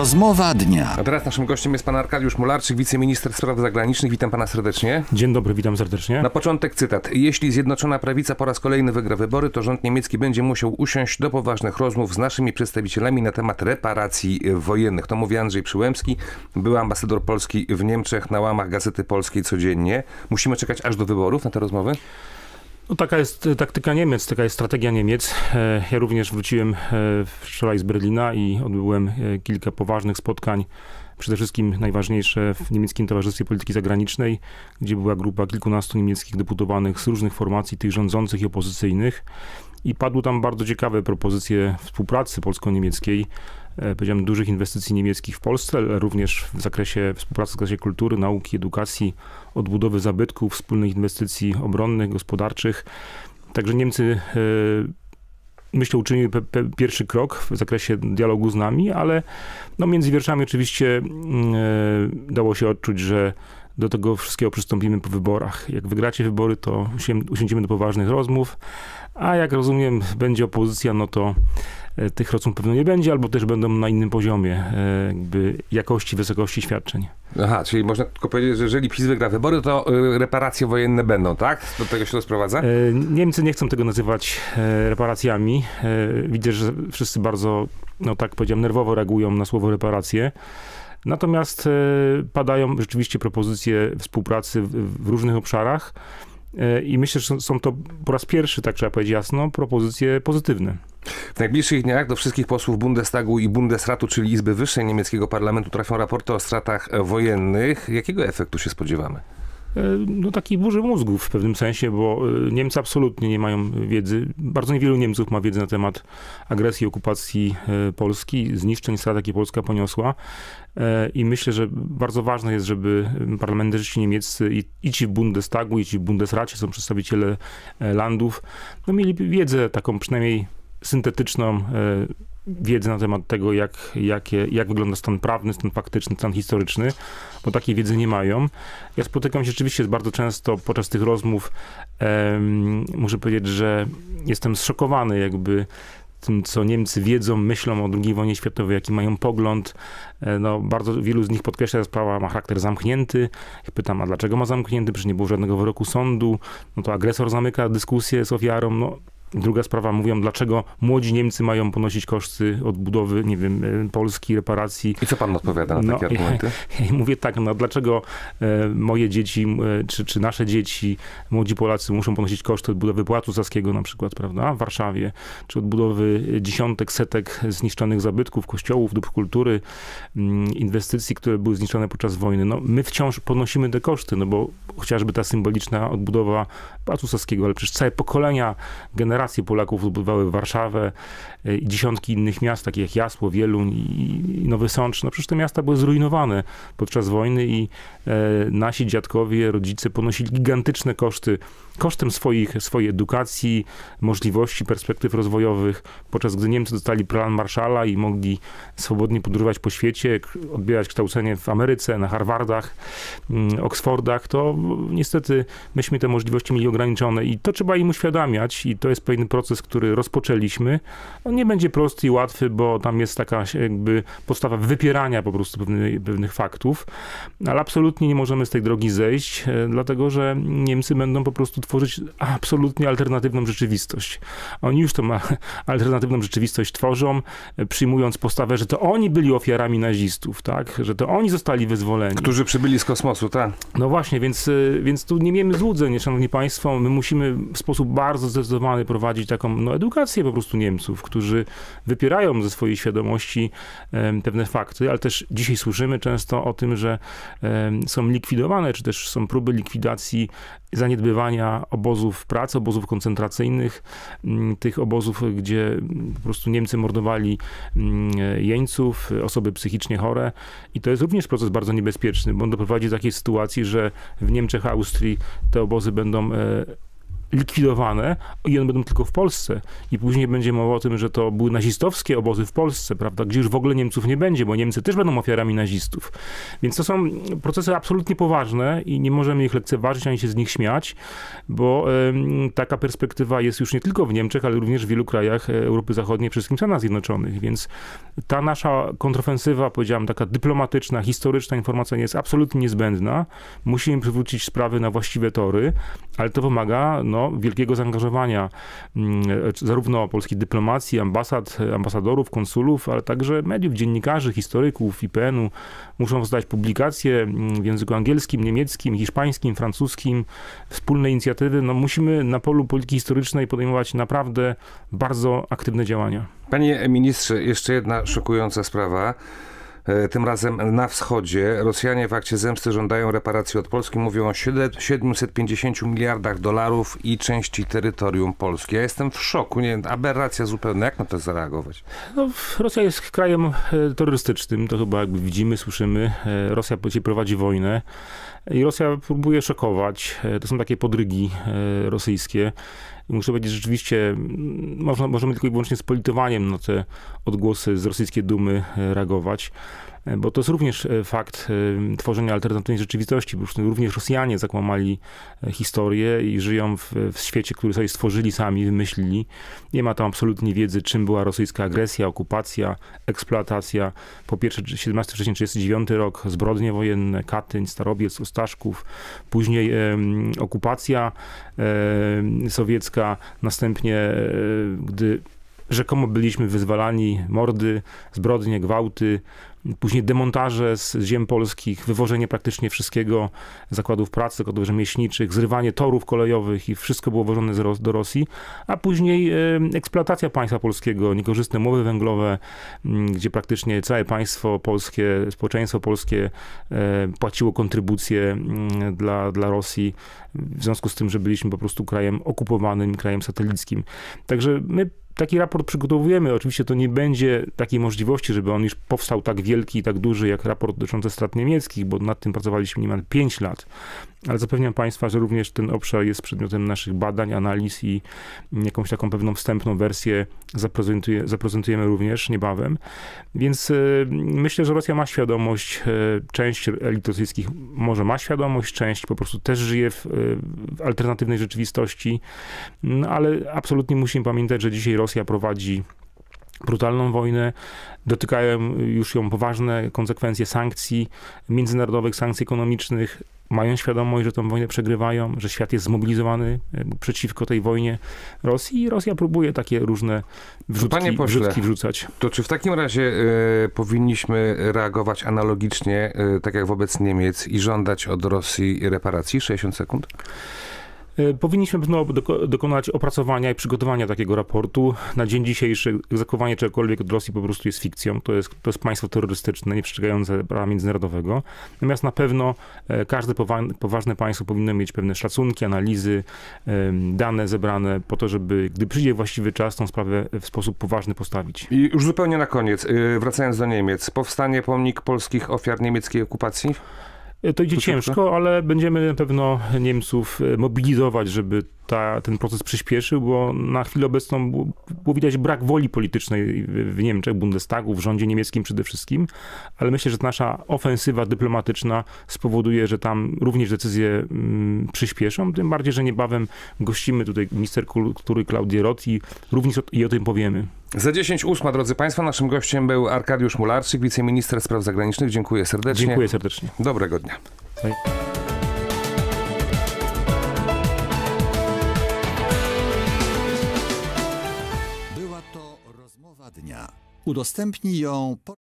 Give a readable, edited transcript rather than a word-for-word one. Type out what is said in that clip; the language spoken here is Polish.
Rozmowa dnia. A teraz naszym gościem jest pan Arkadiusz Mularczyk, wiceminister spraw zagranicznych. Witam pana serdecznie. Dzień dobry, witam serdecznie. Na początek cytat. Jeśli Zjednoczona Prawica po raz kolejny wygra wybory, to rząd niemiecki będzie musiał usiąść do poważnych rozmów z naszymi przedstawicielami na temat reparacji wojennych. To mówi Andrzej Przyłębski, były ambasador Polski w Niemczech, na łamach Gazety Polskiej codziennie. Musimy czekać aż do wyborów na te rozmowy? No, taka jest taktyka Niemiec, taka jest strategia Niemiec. Ja również wróciłem wczoraj z Berlina i odbyłem kilka poważnych spotkań, przede wszystkim najważniejsze w Niemieckim Towarzystwie Polityki Zagranicznej, gdzie była grupa kilkunastu niemieckich deputowanych z różnych formacji, tych rządzących i opozycyjnych. I padły tam bardzo ciekawe propozycje współpracy polsko-niemieckiej, powiedziałem, dużych inwestycji niemieckich w Polsce, ale również w zakresie współpracy w zakresie kultury, nauki, edukacji, odbudowy zabytków, wspólnych inwestycji obronnych, gospodarczych. Także Niemcy, myślę, uczynili pierwszy krok w zakresie dialogu z nami, ale no, między wierszami oczywiście dało się odczuć, że do tego wszystkiego przystąpimy po wyborach. Jak wygracie wybory, to usiądziemy do poważnych rozmów, a jak rozumiem, będzie opozycja, no to tych rozmów pewno nie będzie, albo też będą na innym poziomie jakby jakości, wysokości świadczeń. Aha, czyli można tylko powiedzieć, że jeżeli PiS wygra wybory, to reparacje wojenne będą, tak? Do tego się to sprowadza? Niemcy nie chcą tego nazywać reparacjami. Widzę, że wszyscy bardzo, no tak powiedziałem, nerwowo reagują na słowo reparacje. Natomiast padają rzeczywiście propozycje współpracy w różnych obszarach i myślę, że są to po raz pierwszy, tak trzeba powiedzieć jasno, propozycje pozytywne. W najbliższych dniach do wszystkich posłów Bundestagu i Bundesratu, czyli Izby Wyższej niemieckiego parlamentu, trafią raporty o stratach wojennych. Jakiego efektu się spodziewamy? No takiej burzy mózgów w pewnym sensie, bo Niemcy absolutnie nie mają wiedzy. Bardzo niewielu Niemców ma wiedzę na temat agresji, okupacji Polski, zniszczeń, strat, jakie Polska poniosła. I myślę, że bardzo ważne jest, żeby parlamentarzyści niemieccy i ci w Bundestagu, i ci w Bundesracie, są przedstawiciele landów, no mieli wiedzę taką przynajmniej syntetyczną, wiedzę na temat tego, jak wygląda stan prawny, stan faktyczny, stan historyczny, bo takiej wiedzy nie mają. Ja spotykam się rzeczywiście bardzo często podczas tych rozmów, muszę powiedzieć, że jestem zszokowany jakby tym, co Niemcy wiedzą, myślą o II wojnie światowej, jaki mają pogląd. No, bardzo wielu z nich podkreśla, że sprawa ma charakter zamknięty. Ich pytam, a dlaczego ma zamknięty? Przecież nie było żadnego wyroku sądu. No to agresor zamyka dyskusję z ofiarą. No, druga sprawa, mówią, dlaczego młodzi Niemcy mają ponosić koszty odbudowy, nie wiem, Polski, reparacji. I co pan odpowiada na takie argumenty? Ja mówię tak, no dlaczego moje dzieci, czy nasze dzieci, młodzi Polacy muszą ponosić koszty odbudowy Pałacu Saskiego na przykład, prawda, w Warszawie, czy odbudowy dziesiątek, setek zniszczonych zabytków, kościołów, dóbr kultury, inwestycji, które były zniszczone podczas wojny. No my wciąż ponosimy te koszty, no bo chociażby ta symboliczna odbudowa Pałacu Saskiego, ale przecież całe pokolenia, generacje Polaków odbudowały Warszawę i dziesiątki innych miast, takich jak Jasło, Wieluń i Nowy Sącz. No przecież te miasta były zrujnowane podczas wojny i nasi dziadkowie, rodzice ponosili gigantyczne koszty, kosztem swojej edukacji, możliwości, perspektyw rozwojowych, podczas gdy Niemcy dostali plan Marshalla i mogli swobodnie podróżować po świecie, odbierać kształcenie w Ameryce, na Harvardach, Oxfordach, to niestety myśmy te możliwości mieli ograniczone i to trzeba im uświadamiać i to jest pewien proces, który rozpoczęliśmy. On nie będzie prosty i łatwy, bo tam jest taka jakby postawa wypierania po prostu pewnych faktów, ale absolutnie nie możemy z tej drogi zejść, dlatego że Niemcy będą po prostu tworzyć absolutnie alternatywną rzeczywistość. Oni już tą alternatywną rzeczywistość tworzą, przyjmując postawę, że to oni byli ofiarami nazistów, tak? Że to oni zostali wyzwoleni. Którzy przybyli z kosmosu, tak? No właśnie, więc tu nie miejmy złudzeń, szanowni państwo. My musimy w sposób bardzo zdecydowany prowadzić taką edukację po prostu Niemców, którzy wypierają ze swojej świadomości pewne fakty, ale też dzisiaj słyszymy często o tym, że są likwidowane, czy też są próby likwidacji, zaniedbywania obozów pracy, obozów koncentracyjnych, tych obozów, gdzie po prostu Niemcy mordowali jeńców, osoby psychicznie chore i to jest również proces bardzo niebezpieczny, bo on doprowadzi do takiej sytuacji, że w Niemczech, Austrii te obozy będą likwidowane i one będą tylko w Polsce. I później będzie mowa o tym, że to były nazistowskie obozy w Polsce, prawda, gdzie już w ogóle Niemców nie będzie, bo Niemcy też będą ofiarami nazistów. Więc to są procesy absolutnie poważne i nie możemy ich lekceważyć, ani się z nich śmiać, bo taka perspektywa jest już nie tylko w Niemczech, ale również w wielu krajach Europy Zachodniej, przede wszystkim Stanach Zjednoczonych. Więc ta nasza kontrofensywa, powiedziałem, taka dyplomatyczna, historyczna, informacyjna jest absolutnie niezbędna. Musimy przywrócić sprawy na właściwe tory, ale to wymaga wielkiego zaangażowania zarówno polskiej dyplomacji, ambasadorów, konsulów, ale także mediów, dziennikarzy, historyków, IPN-u. Muszą zdać publikacje w języku angielskim, niemieckim, hiszpańskim, francuskim, wspólne inicjatywy. Musimy na polu polityki historycznej podejmować naprawdę bardzo aktywne działania. Panie ministrze, jeszcze jedna szokująca sprawa. Tym razem na wschodzie. Rosjanie w akcie zemsty żądają reparacji od Polski. Mówią o 750 miliardach dolarów i części terytorium Polski. Ja jestem w szoku. Nie, aberracja zupełna. Jak na to zareagować? Rosja jest krajem terrorystycznym. To chyba jakby widzimy, słyszymy. Rosja prowadzi wojnę. I Rosja próbuje szokować. To są takie podrygi rosyjskie. I muszę powiedzieć, że rzeczywiście możemy tylko i wyłącznie z politowaniem na te odgłosy z rosyjskiej Dumy reagować, bo to jest również fakt tworzenia alternatywnej rzeczywistości, bo również Rosjanie zakłamali historię i żyją w świecie, który sobie stworzyli sami, wymyślili. Nie ma tam absolutnie wiedzy, czym była rosyjska agresja, okupacja, eksploatacja. Po pierwsze 17 września 1939 rok, zbrodnie wojenne, Katyń, Starobiec, Ostaszków, później okupacja sowiecka, następnie gdy rzekomo byliśmy wyzwalani, mordy, zbrodnie, gwałty, później demontaże z ziem polskich, wywożenie praktycznie wszystkiego, zakładów pracy, zakładów rzemieślniczych, zrywanie torów kolejowych i wszystko było wożone do Rosji, a później eksploatacja państwa polskiego, niekorzystne umowy węglowe, gdzie praktycznie całe państwo polskie, społeczeństwo polskie płaciło kontrybucje dla Rosji, w związku z tym, że byliśmy po prostu krajem okupowanym, krajem satelickim. Także my taki raport przygotowujemy. Oczywiście to nie będzie takiej możliwości, żeby on już powstał tak wielki i tak duży, jak raport dotyczący strat niemieckich, bo nad tym pracowaliśmy niemal 5 lat. Ale zapewniam Państwa, że również ten obszar jest przedmiotem naszych badań, analiz i jakąś taką pewną wstępną wersję zaprezentujemy również niebawem. Więc myślę, że Rosja ma świadomość, część elit rosyjskich może ma świadomość, część po prostu też żyje w alternatywnej rzeczywistości, ale absolutnie musimy pamiętać, że dzisiaj Rosja prowadzi brutalną wojnę, dotykają już ją poważne konsekwencje sankcji międzynarodowych, sankcji ekonomicznych. Mają świadomość, że tę wojnę przegrywają, że świat jest zmobilizowany przeciwko tej wojnie Rosji i Rosja próbuje takie różne wrzutki wrzucać. To czy w takim razie powinniśmy reagować analogicznie, tak jak wobec Niemiec i żądać od Rosji reparacji? 60 sekund. Powinniśmy dokonać opracowania i przygotowania takiego raportu. Na dzień dzisiejszy egzekwowanie czegokolwiek od Rosji po prostu jest fikcją. To jest państwo terrorystyczne, nieprzestrzegające prawa międzynarodowego. Natomiast na pewno każde poważne państwo powinno mieć pewne szacunki, analizy, dane zebrane po to, żeby, gdy przyjdzie właściwy czas, tą sprawę w sposób poważny postawić. I już zupełnie na koniec, wracając do Niemiec. Powstanie pomnik polskich ofiar niemieckiej okupacji? To idzie ciężko, ale będziemy na pewno Niemców mobilizować, żeby ten proces przyspieszył, bo na chwilę obecną było widać brak woli politycznej w Niemczech, Bundestagu, w rządzie niemieckim przede wszystkim, ale myślę, że nasza ofensywa dyplomatyczna spowoduje, że tam również decyzje przyspieszą, tym bardziej, że niebawem gościmy tutaj minister kultury Klaudię Roth i również o tym powiemy. Za 10:08, drodzy Państwo, naszym gościem był Arkadiusz Mularczyk, wiceminister spraw zagranicznych. Dziękuję serdecznie. Dziękuję serdecznie. Dobrego dnia. Była to rozmowa dnia. Udostępnij ją